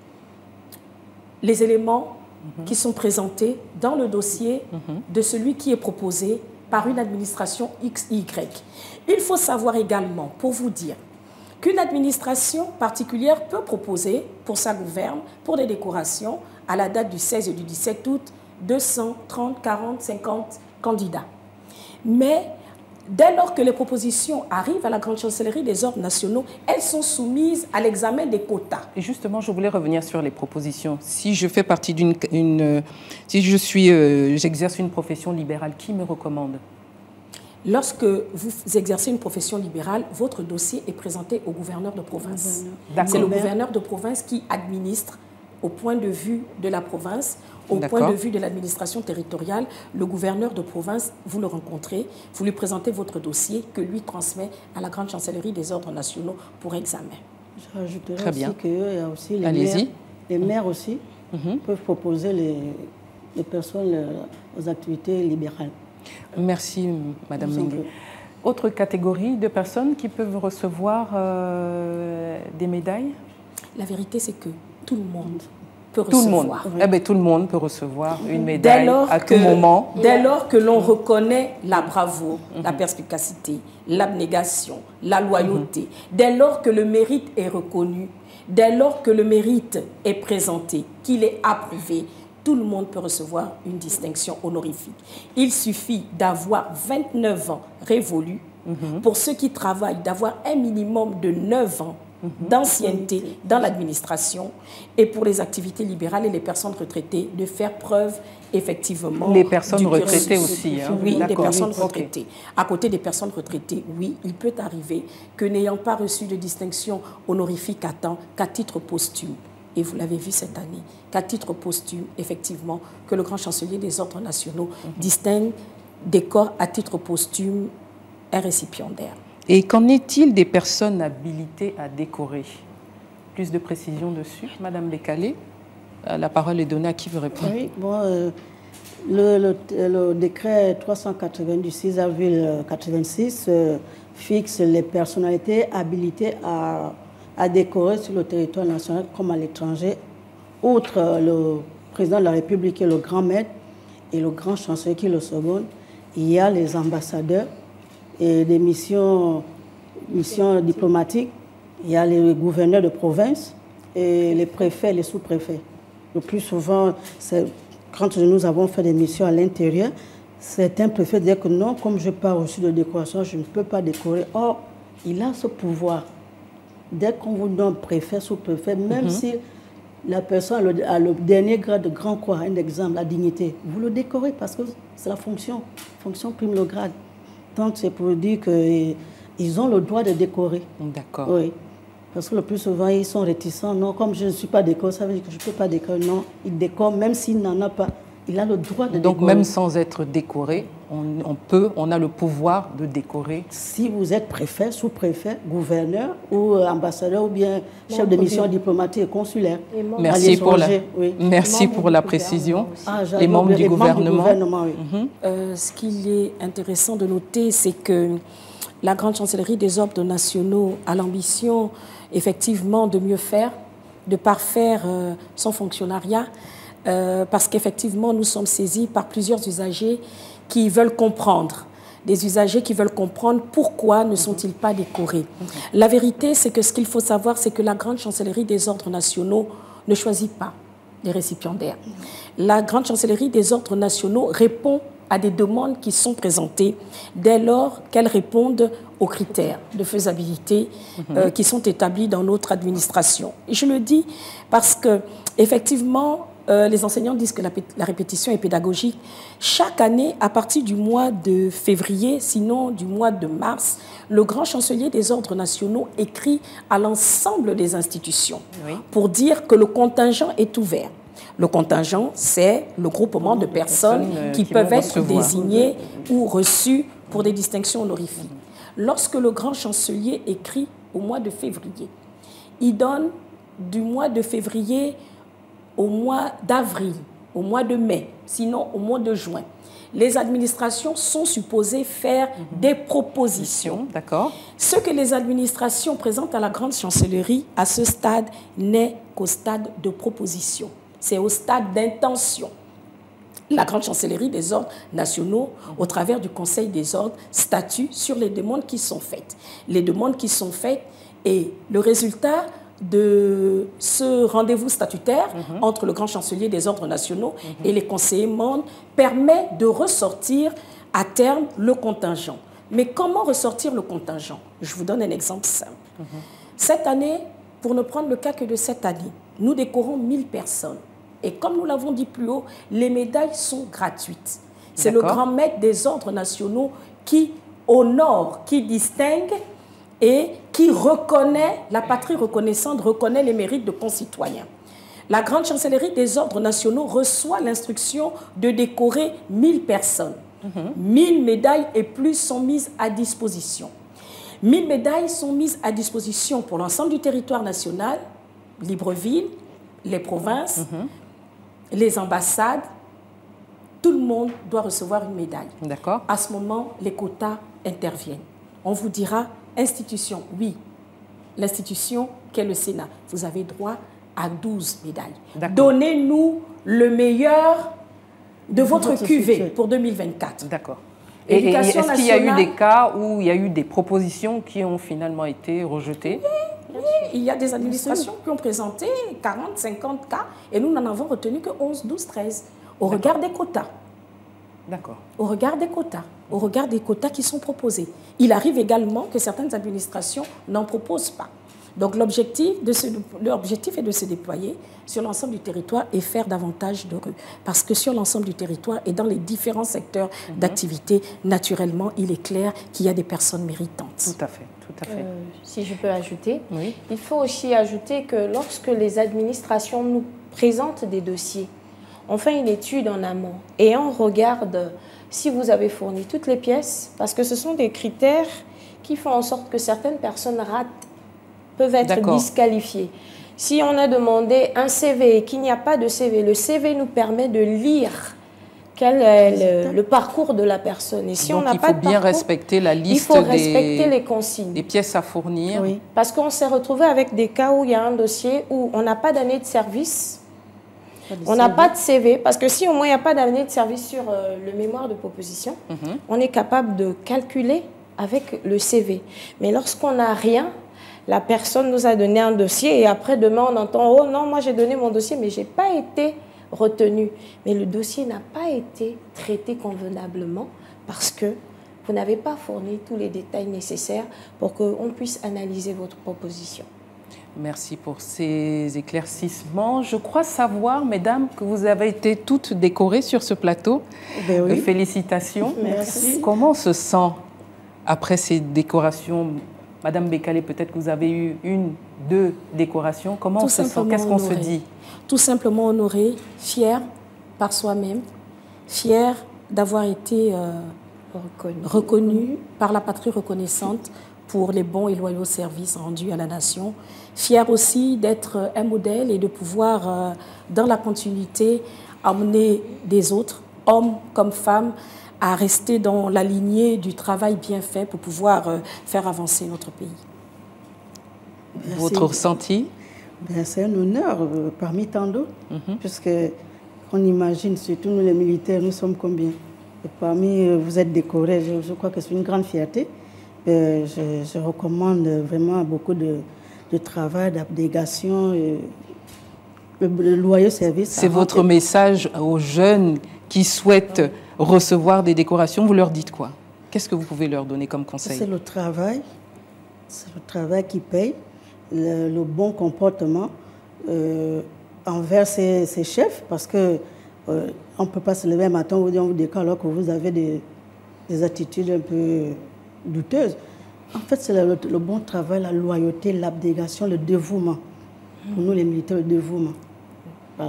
S2: les éléments mmh. qui sont présentés dans le dossier mmh. de celui qui est proposé par une administration X Y. Il faut savoir également, pour vous dire, qu'une administration particulière peut proposer pour sa gouverne, pour des décorations, à la date du seize et du dix-sept août, deux cent trente, quarante, cinquante candidats. Mais dès lors que les propositions arrivent à la grande chancellerie des ordres nationaux, elles sont soumises à l'examen des quotas.
S1: Et justement, je voulais revenir sur les propositions. Si je fais partie d'une, une, si je suis, euh, j'exerce une profession libérale, qui me recommande?
S2: Lorsque vous exercez une profession libérale, votre dossier est présenté au gouverneur de province. C'est le gouverneur de province qui administre au point de vue de la province, au point de vue de l'administration territoriale. Le gouverneur de province, vous le rencontrez, vous lui présentez votre dossier que lui transmet à la grande chancellerie des ordres nationaux pour examen.
S3: Je rajouterais Très aussi bien. qu'il y a aussi les maires, les maires aussi mm-hmm. peuvent proposer les, les personnes les, aux activités libérales.
S1: Merci, Madame Mengue. Autre catégorie de personnes qui peuvent recevoir euh, des médailles?
S2: La vérité, c'est que tout le monde peut
S1: tout
S2: recevoir.
S1: Le monde. Oui. Eh bien, tout le monde peut recevoir une médaille à que, tout moment.
S2: Dès lors que l'on reconnaît la bravoure, mm-hmm. la perspicacité, l'abnégation, la loyauté, mm-hmm. dès lors que le mérite est reconnu, dès lors que le mérite est présenté, qu'il est approuvé, tout le monde peut recevoir une distinction honorifique. Il suffit d'avoir vingt-neuf ans révolus, mm-hmm. pour ceux qui travaillent, d'avoir un minimum de neuf ans d'ancienneté dans l'administration, et pour les activités libérales et les personnes retraitées, de faire preuve effectivement...
S1: Les personnes retraitées aussi. Hein,
S2: oui, les personnes retraitées. Okay. À côté des personnes retraitées, oui, il peut arriver que n'ayant pas reçu de distinction honorifique à temps, qu'à titre posthume, et vous l'avez vu cette année, qu'à titre posthume, effectivement, que le grand chancelier des ordres nationaux mm-hmm. distingue des corps à titre posthume un récipiendaire.
S1: Et qu'en est-il des personnes habilitées à décorer? Plus de précision dessus, Madame Lécalé. La parole est donnée à qui veut répondre.
S3: Oui, bon, euh, le, le, le décret trois cent quatre-vingt du six avril mille neuf cent quatre-vingt-six euh, fixe les personnalités habilitées à, à décorer sur le territoire national comme à l'étranger, outre le président de la République et le grand maître et le grand chancelier qui est le second. Il y a les ambassadeurs et des missions, missions diplomatiques. Il y a les gouverneurs de province et les préfets, les sous-préfets. Le plus souvent, quand nous avons fait des missions à l'intérieur, certains préfets disent que non, comme je n'ai pas reçu de décoration, je ne peux pas décorer. Or, il a ce pouvoir. Dès qu'on vous donne préfet, sous-préfet, même mm-hmm. si la personne a le, a le dernier grade de grand croix, un exemple, la dignité, vous le décorez parce que c'est la fonction. La fonction prime le grade. Donc, c'est pour dire qu'ils ont le droit de décorer.
S1: D'accord.
S3: Oui. Parce que le plus souvent, ils sont réticents. Non, comme je ne suis pas décoré, ça veut dire que je ne peux pas décorer. Non, il décore, même s'il n'en a pas. Il a le droit de
S1: Donc,
S3: décorer.
S1: même sans être décoré, on, on peut, on a le pouvoir de décorer?
S3: Si vous êtes préfet, sous-préfet, gouverneur ou ambassadeur ou bien chef de mission diplomatique et consulaire.
S1: Merci pour la, oui. Merci pour la précision. Ah, les membres du gouvernement. Membres du gouvernement oui.
S2: mm-hmm. euh, ce qu'il est intéressant de noter, c'est que la Grande Chancellerie des Ordres nationaux a l'ambition, effectivement, de mieux faire, de parfaire euh, son fonctionnariat, euh, parce qu'effectivement, nous sommes saisis par plusieurs usagers qui veulent comprendre, des usagers qui veulent comprendre pourquoi ne sont-ils pas décorés. La vérité, c'est que ce qu'il faut savoir, c'est que la Grande Chancellerie des Ordres nationaux ne choisit pas les récipiendaires. La Grande Chancellerie des Ordres nationaux répond à des demandes qui sont présentées dès lors qu'elles répondent aux critères de faisabilité mm-hmm. euh, qui sont établis dans notre administration. Et je le dis parce que, effectivement, euh, les enseignants disent que la, la répétition est pédagogique. Chaque année, à partir du mois de février, sinon du mois de mars, le grand chancelier des ordres nationaux écrit à l'ensemble des institutions oui. pour dire que le contingent est ouvert. Le contingent, c'est le groupement de personnes qui, qui peuvent être recevoir. désignées ou reçues pour des distinctions honorifiques. Lorsque le grand chancelier écrit au mois de février, il donne du mois de février au mois d'avril, au mois de mai, sinon au mois de juin. Les administrations sont supposées faire mmh. des propositions.
S1: D'accord.
S2: Ce que les administrations présentent à la grande chancellerie, à ce stade, n'est qu'au stade de proposition. C'est au stade d'intention. La grande chancellerie des ordres nationaux, au travers du Conseil des ordres, statue sur les demandes qui sont faites. Les demandes qui sont faites et le résultat de ce rendez-vous statutaire mmh. entre le grand chancelier des ordres nationaux mmh. et les conseillers membres permet de ressortir à terme le contingent. Mais comment ressortir le contingent? Je vous donne un exemple simple. Mmh. Cette année, pour ne prendre le cas que de cette année, nous décorons mille personnes. Et comme nous l'avons dit plus haut, les médailles sont gratuites. C'est le grand maître des ordres nationaux qui honore, qui distingue et qui reconnaît, la patrie reconnaissante reconnaît les mérites de concitoyens. La grande chancellerie des ordres nationaux reçoit l'instruction de décorer mille personnes. Mm-hmm. mille médailles et plus sont mises à disposition. mille médailles sont mises à disposition pour l'ensemble du territoire national, Libreville, les provinces, mm-hmm. les ambassades. Tout le monde doit recevoir une médaille.
S1: D'accord.
S2: À ce moment, les quotas interviennent. On vous dira, institution, oui, l'institution qu'est le Sénat, vous avez droit à douze médailles. Donnez-nous le meilleur de votre cuvée pour deux mille vingt-quatre.
S1: D'accord. Et, et est-ce nationale... qu'il y a eu des cas où il y a eu des propositions qui ont finalement été rejetées?
S2: Oui, oui, il y a des administrations qui ont présenté quarante, cinquante cas et nous n'en avons retenu que onze, douze, treize au regard des quotas.
S1: D'accord.
S2: Au regard des quotas, au regard des quotas qui sont proposés. Il arrive également que certaines administrations n'en proposent pas. Donc l'objectif, de se, l'objectif est de se déployer sur l'ensemble du territoire et faire davantage de rues. Parce que sur l'ensemble du territoire et dans les différents secteurs mmh. d'activité, naturellement, il est clair qu'il y a des personnes méritantes.
S1: Tout à fait, tout à fait. Euh,
S4: si je peux ajouter,
S1: oui.
S4: il faut aussi ajouter que lorsque les administrations nous présentent des dossiers, on fait une étude en amont et on regarde si vous avez fourni toutes les pièces, parce que ce sont des critères qui font en sorte que certaines personnes ratent, peuvent être disqualifiées. Si on a demandé un C V et qu'il n'y a pas de C V, le C V nous permet de lire quel est le, le parcours de la personne. Et si
S1: Donc,
S4: on n'a pas de parcours,
S1: il faut bien respecter la liste
S4: il faut respecter
S1: des,
S4: les consignes.
S1: des pièces à fournir.
S2: Oui.
S4: Parce qu'on s'est retrouvé avec des cas où il y a un dossier où on n'a pas d'année de service, on n'a pas de C V, parce que si au moins il n'y a pas d'année de service sur euh, le mémoire de proposition, mm-hmm. on est capable de calculer avec le C V. Mais lorsqu'on n'a rien, la personne nous a donné un dossier et après demain on entend « Oh non, moi j'ai donné mon dossier mais je n'ai pas été retenu ». Mais le dossier n'a pas été traité convenablement parce que vous n'avez pas fourni tous les détails nécessaires pour qu'on puisse analyser votre proposition.
S1: Merci pour ces éclaircissements. Je crois savoir, mesdames, que vous avez été toutes décorées sur ce plateau.
S3: Ben oui.
S1: Félicitations.
S3: Merci.
S1: Comment on se sent après ces décorations? Madame Bekale, peut-être que vous avez eu une, deux décorations. Comment on se sent? Qu'est-ce qu'on se dit?
S2: Tout simplement honoré, fier par soi-même, fier d'avoir été euh,
S4: reconnu.
S2: reconnu par la patrie reconnaissante pour les bons et loyaux services rendus à la nation. Fier aussi d'être un modèle et de pouvoir, euh, dans la continuité, amener des autres, hommes comme femmes, à rester dans la lignée du travail bien fait pour pouvoir euh, faire avancer notre pays.
S1: Merci. Votre ressenti?
S3: C'est un honneur euh, parmi tant d'autres, mm-hmm. puisque on imagine, surtout nous les militaires, nous sommes combien? Et parmi euh, vous êtes décorés, je, je crois que c'est une grande fierté. Euh, je, je recommande vraiment beaucoup de, de travail, d'abnégation, euh, le, le loyaux service.
S1: C'est votre message aux jeunes qui souhaitent recevoir des décorations, vous leur dites quoi? Qu'est-ce que vous pouvez leur donner comme conseil?
S3: C'est le travail, c'est le travail qui paye, le, le bon comportement euh, envers ses, ses chefs, parce que euh, on ne peut pas se lever un matin, vous dire on vous décore alors que vous avez des, des attitudes un peu douteuses. En fait, c'est le, le bon travail, la loyauté, l'abnégation, le dévouement. Pour nous les militaires, le dévouement. Voilà.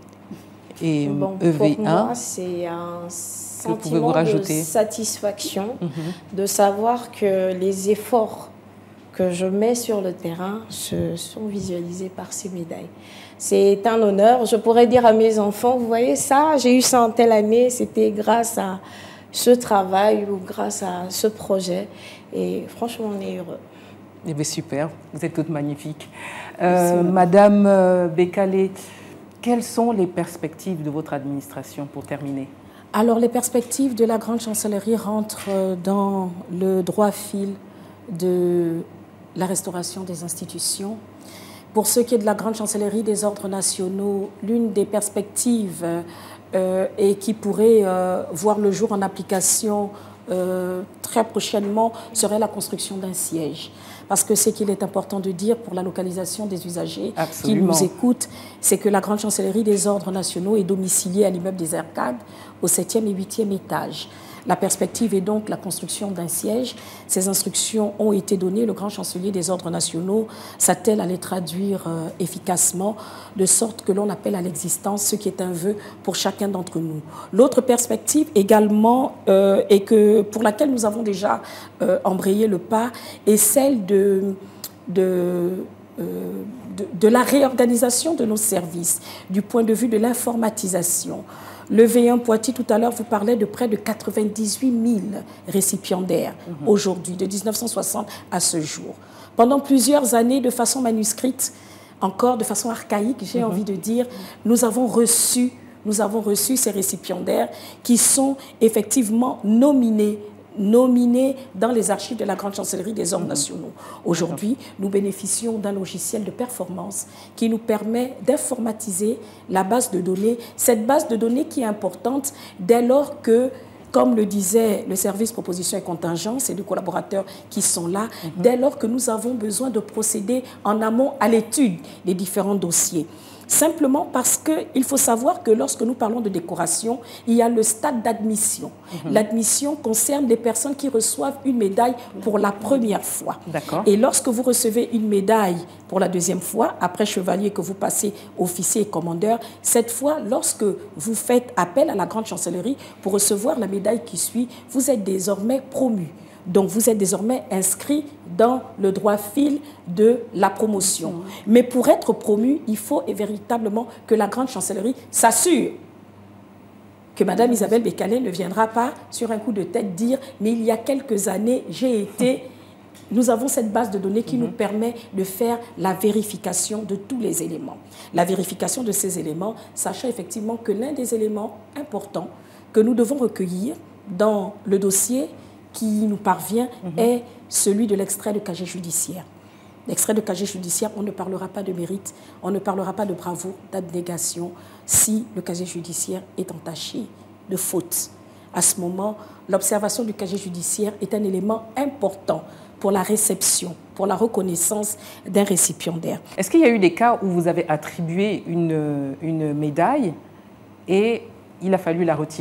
S1: Et
S4: bon,
S1: E V un,
S4: pour moi, c'est un sentiment de satisfaction mm-hmm. de savoir que les efforts que je mets sur le terrain se sont visualisés par ces médailles. C'est un honneur. Je pourrais dire à mes enfants, vous voyez ça, j'ai eu ça en telle année, c'était grâce à ce travail ou grâce à ce projet. Et franchement, on est heureux.
S1: Eh bien, super, vous êtes toutes magnifiques. Euh, Madame euh, Bekale, quelles sont les perspectives de votre administration pour terminer?
S2: Alors, les perspectives de la Grande Chancellerie rentrent dans le droit fil de la restauration des institutions. Pour ce qui est de la Grande Chancellerie des ordres nationaux, l'une des perspectives euh, et qui pourrait euh, voir le jour en application euh, très prochainement serait la construction d'un siège. Parce que ce qu'il est important de dire pour la localisation des usagers Absolument. Qui nous écoutent, c'est que la Grande Chancellerie des ordres nationaux est domiciliée à l'immeuble des Arcades au septième et huitième étage. La perspective est donc la construction d'un siège. Ces instructions ont été données. Le grand chancelier des ordres nationaux s'attelle à les traduire euh, efficacement, de sorte que l'on appelle à l'existence ce qui est un vœu pour chacun d'entre nous. L'autre perspective également, euh, et que, pour laquelle nous avons déjà euh, embrayé le pas, est celle de... de euh, de, de la réorganisation de nos services, du point de vue de l'informatisation. Le V un Poitiers, tout à l'heure, vous parlait de près de quatre-vingt-dix-huit mille récipiendaires mmh. aujourd'hui, de mille neuf cent soixante à ce jour. Pendant plusieurs années, de façon manuscrite, encore de façon archaïque, j'ai mmh. envie de dire, nous avons reçu, nous avons reçu ces récipiendaires qui sont effectivement nominés nominés dans les archives de la Grande Chancellerie des ordres mmh. nationaux. Aujourd'hui, nous bénéficions d'un logiciel de performance qui nous permet d'informatiser la base de données. Cette base de données qui est importante dès lors que, comme le disait le service proposition et contingence et les collaborateurs qui sont là, mmh. dès lors que nous avons besoin de procéder en amont à l'étude des différents dossiers. Simplement parce qu'il faut savoir que lorsque nous parlons de décoration, il y a le stade d'admission. Mmh. L'admission concerne des personnes qui reçoivent une médaille pour la première fois. Et lorsque vous recevez une médaille pour la deuxième fois, après chevalier que vous passez officier et commandeur, cette fois, lorsque vous faites appel à la Grande Chancellerie pour recevoir la médaille qui suit, vous êtes désormais promu. Donc, vous êtes désormais inscrit dans le droit fil de la promotion. Mmh. Mais pour être promu, il faut véritablement que la Grande Chancellerie s'assure que Mme Isabelle Bekale ne viendra pas sur un coup de tête dire « mais il y a quelques années, j'ai été… » Nous avons cette base de données qui mmh. nous permet de faire la vérification de tous les éléments. La vérification de ces éléments, sachant effectivement que l'un des éléments importants que nous devons recueillir dans le dossier qui nous parvient mmh. est celui de l'extrait de casier judiciaire. L'extrait de casier judiciaire, on ne parlera pas de mérite, on ne parlera pas de bravoure, d'abnégation, si le casier judiciaire est entaché de faute. À ce moment, l'observation du casier judiciaire est un élément important pour la réception, pour la reconnaissance d'un récipiendaire.
S1: Est-ce qu'il y a eu des cas où vous avez attribué une, une médaille et il a fallu la retirer ?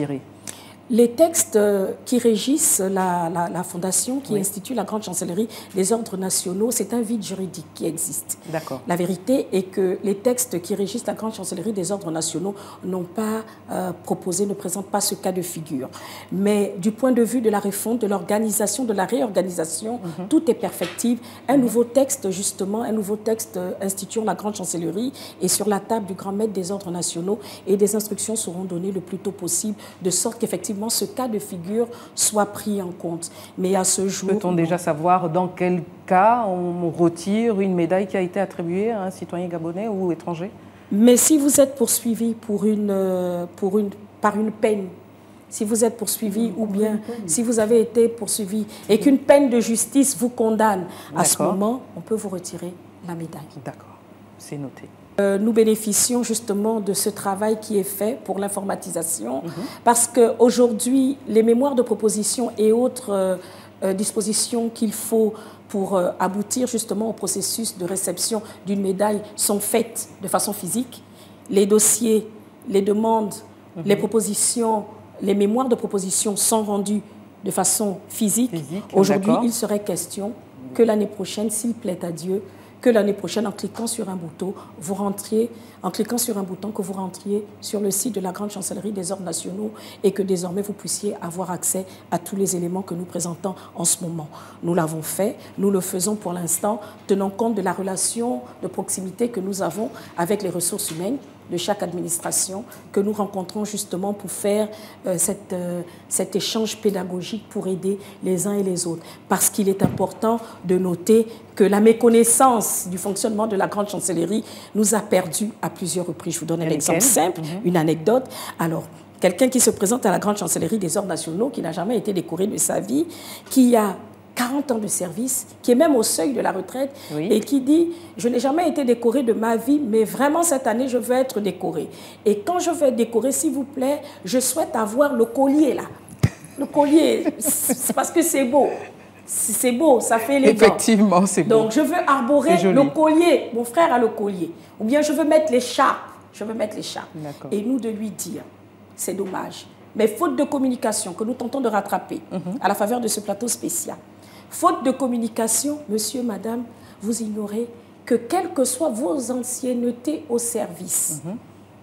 S2: Les textes qui régissent la, la, la fondation, qui oui. institue la Grande Chancellerie des ordres nationaux, c'est un vide juridique qui existe.
S1: D'accord.
S2: La vérité est que les textes qui régissent la Grande Chancellerie des ordres nationaux n'ont pas euh, proposé, ne présentent pas ce cas de figure. Mais du point de vue de la refonte, de l'organisation, de la réorganisation, mm-hmm. tout est perfectible. Un mm-hmm. nouveau texte, justement, un nouveau texte instituant la Grande Chancellerie est sur la table du grand maître des ordres nationaux et des instructions seront données le plus tôt possible, de sorte qu'effectivement, ce cas de figure soit pris en compte. Mais à ce jour...
S1: Peut-on déjà savoir dans quel cas on retire une médaille qui a été attribuée à un citoyen gabonais ou étranger?
S2: Mais si vous êtes poursuivi pour une, pour une, par une peine, si vous êtes poursuivi ou bien si vous avez été poursuivi et qu'une peine de justice vous condamne, à ce moment, on peut vous retirer la médaille.
S1: D'accord, c'est noté.
S2: Euh, nous bénéficions justement de ce travail qui est fait pour l'informatisation, mmh. parce qu'aujourd'hui, les mémoires de proposition et autres euh, euh, dispositions qu'il faut pour euh, aboutir justement au processus de réception d'une médaille sont faites de façon physique. Les dossiers, les demandes, mmh. les propositions, les mémoires de proposition sont rendus de façon physique. physique Aujourd'hui, il serait question que l'année prochaine, s'il plaît à Dieu, que l'année prochaine, en cliquant sur un bouton, vous rentriez, en cliquant sur un bouton, que vous rentriez sur le site de la Grande Chancellerie des ordres nationaux et que désormais vous puissiez avoir accès à tous les éléments que nous présentons en ce moment. Nous l'avons fait, nous le faisons pour l'instant, tenant compte de la relation de proximité que nous avons avec les ressources humaines de chaque administration, que nous rencontrons justement pour faire euh, cette, euh, cet échange pédagogique pour aider les uns et les autres. Parce qu'il est important de noter que la méconnaissance du fonctionnement de la Grande Chancellerie nous a perdus à plusieurs reprises. Je vous donne un exemple simple, mm-hmm. une anecdote. Alors, quelqu'un qui se présente à la Grande Chancellerie des ordres nationaux, qui n'a jamais été décoré de sa vie, qui a quarante ans de service, qui est même au seuil de la retraite, oui. et qui dit « Je n'ai jamais été décoré de ma vie, mais vraiment cette année, je veux être décoré. Et quand je veux être décoré, s'il vous plaît, je souhaite avoir le collier là. Le collier, c'est parce que c'est beau. C'est beau, ça fait élégant.
S1: Effectivement, c'est beau.
S2: Donc, je veux arborer le collier. Mon frère a le collier. Ou bien, je veux mettre l'écharpe. Je veux mettre l'écharpe. Et nous, de lui dire, c'est dommage. Mais faute de communication que nous tentons de rattraper mm-hmm. à la faveur de ce plateau spécial, faute de communication, monsieur, madame, vous ignorez que quelles que soient vos anciennetés au service, mm-hmm.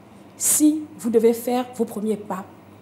S2: si vous devez faire vos premiers pas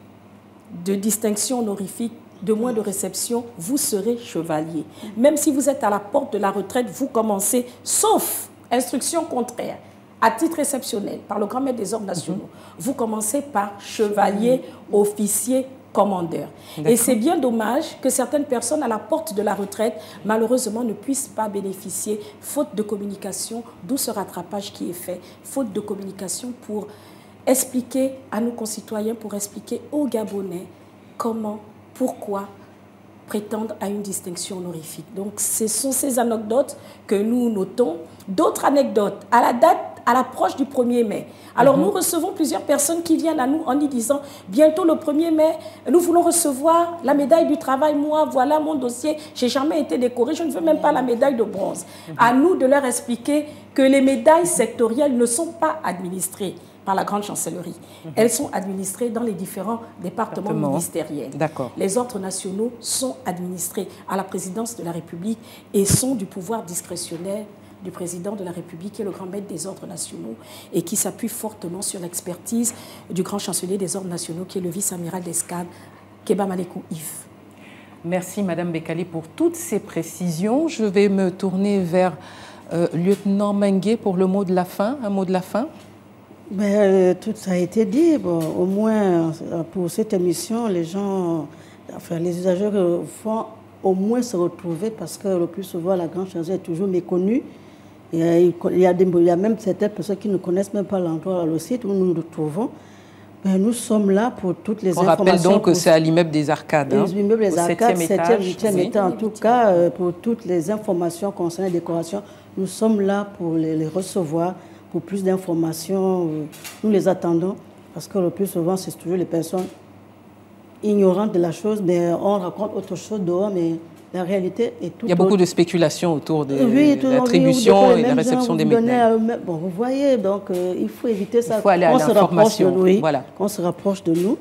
S2: de distinction honorifique, de moins de réception, vous serez chevalier. Même si vous êtes à la porte de la retraite, vous commencez, sauf instruction contraire, à titre exceptionnel, par le grand maître des ordres nationaux, mm-hmm. vous commencez par chevalier, mm-hmm. officier, commandeur. Et c'est bien dommage que certaines personnes à la porte de la retraite, malheureusement, ne puissent pas bénéficier, faute de communication, d'où ce rattrapage qui est fait, faute de communication pour expliquer à nos concitoyens, pour expliquer aux Gabonais comment, pourquoi prétendre à une distinction honorifique. Donc, ce sont ces anecdotes que nous notons. D'autres anecdotes, à la date, à l'approche du premier mai. Alors, mm-hmm. nous recevons plusieurs personnes qui viennent à nous en nous disant, bientôt le premier mai, nous voulons recevoir la médaille du travail. Moi, voilà mon dossier, je n'ai jamais été décorée, je ne veux même pas la médaille de bronze. Mm-hmm. À nous de leur expliquer que les médailles sectorielles ne sont pas administrées par la Grande Chancellerie. Mm-hmm. Elles sont administrées dans les différents départements Département. ministériels. Les ordres nationaux sont administrés à la présidence de la République et sont du pouvoir discrétionnaire du président de la République, qui est le grand maître des ordres nationaux et qui s'appuie fortement sur l'expertise du grand chancelier des ordres nationaux, qui est le vice-amiral d'escadre, Keba Malekou Yves.
S1: Merci Madame Bekali pour toutes ces précisions. Je vais me tourner vers euh, lieutenant Mengue pour le mot de la fin. Un mot de la fin.
S3: Ben, euh, tout ça a été dit. Bon, au moins, pour cette émission, les gens, enfin, les usagers vont au moins se retrouver parce que le plus souvent, la Grande Chancellerie est toujours méconnue. Il y, a, il, y a des, il y a même certaines personnes qui ne connaissent même pas l'endroit, le site où nous nous trouvons. Ben, nous sommes là pour toutes les
S1: On
S3: informations.
S1: On rappelle donc que c'est à l'immeuble des Arcades.
S3: Hein, l'immeuble des Arcades, septième, huitième
S1: oui.
S3: étage. En tout cas, euh, pour toutes les informations concernant les décorations, nous sommes là pour les, les recevoir. Pour plus d'informations, euh, nous les attendons. Parce que le plus souvent, c'est toujours les personnes ignorantes de la chose, mais on raconte autre chose dehors, mais la réalité est tout.
S1: Il y a beaucoup
S3: autre.
S1: de spéculations autour de
S3: oui,
S1: l'attribution et la réception des médailles.
S3: Bon, vous voyez, donc euh, il faut éviter ça.
S1: Il faut aller à l'information.
S3: Oui,
S1: voilà.
S3: Qu'on se rapproche de nous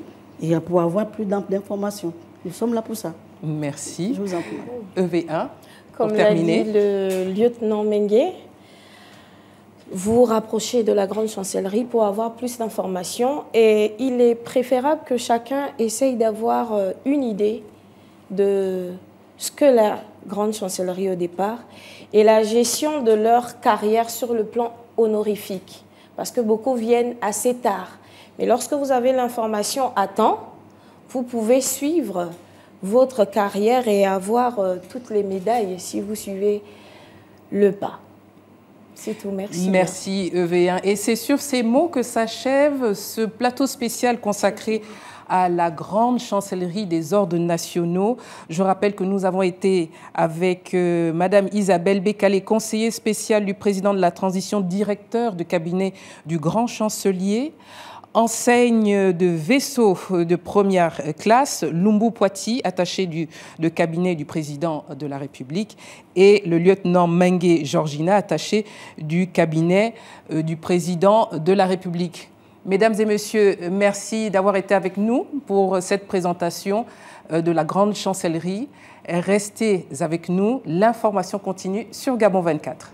S3: et pour avoir plus d'informations. Nous sommes là pour ça.
S1: Merci.
S3: Je vous en prie.
S1: E V un,
S4: comme
S1: pour terminer.
S4: Comme l'a dit le lieutenant Mengue, vous rapprochez de la grande chancellerie pour avoir plus d'informations et il est préférable que chacun essaye d'avoir une idée de ce que la grande chancellerie au départ et la gestion de leur carrière sur le plan honorifique. Parce que beaucoup viennent assez tard. Mais lorsque vous avez l'information à temps, vous pouvez suivre votre carrière et avoir euh, toutes les médailles si vous suivez le pas. C'est tout, merci.
S1: Merci E V un. Et c'est sur ces mots que s'achève ce plateau spécial consacré à la grande chancellerie des ordres nationaux. Je rappelle que nous avons été avec euh, Madame Isabelle Bécalé, conseillère spéciale du président de la transition, directeur de cabinet du grand chancelier, enseigne de vaisseau de première classe, Lumbu Poiti, attaché du de cabinet du président de la République, et le lieutenant Mengue Georgina, attaché du cabinet euh, du président de la République. Mesdames et messieurs, merci d'avoir été avec nous pour cette présentation de la grande chancellerie. Restez avec nous, l'information continue sur Gabon vingt-quatre.